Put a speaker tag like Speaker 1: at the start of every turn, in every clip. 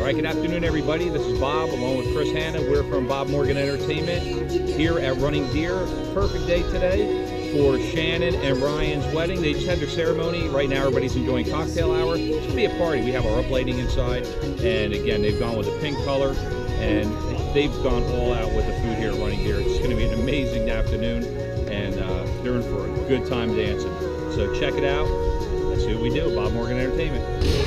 Speaker 1: right, good afternoon, everybody. This is Bob, along with Chris Hanna. We're from Bob Morgan Entertainment here at Running Deer. Perfect day today for Shannon and Ryan's wedding. They just had their ceremony. Right now, everybody's enjoying cocktail hour. It's gonna be a party. We have our uplighting inside, and again, they've gone with the pink color, and they've gone all out with the food here at Running Deer. It's gonna be an amazing afternoon, and they're in for a good time dancing. So check it out. Let's see what we do. Bob Morgan Entertainment.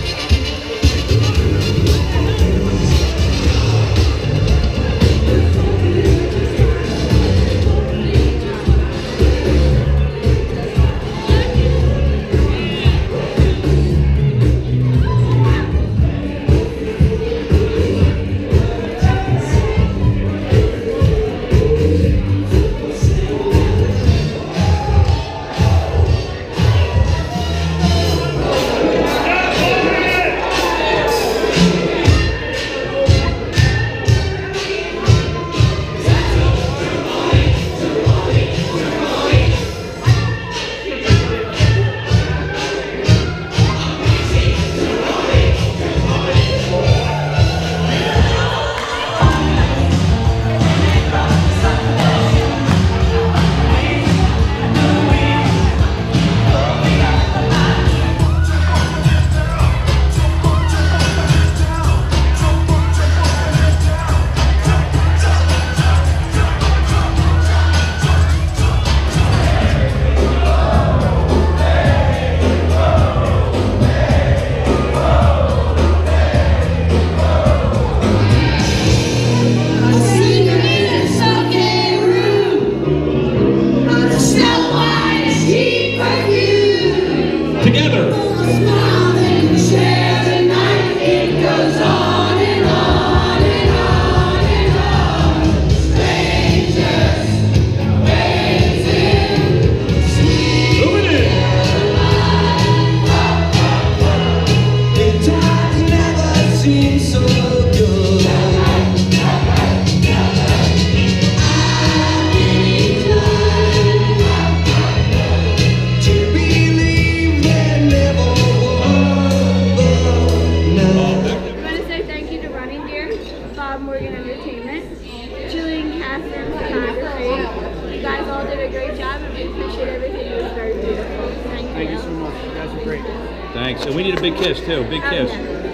Speaker 2: Bob Morgan Entertainment, Julie and Catherine Photography. You guys all did a great job, and we appreciate everything. It was very beautiful. Thank you.
Speaker 3: Thank you so much. You guys are great.
Speaker 1: Thanks. And we need a big kiss too. Big kiss.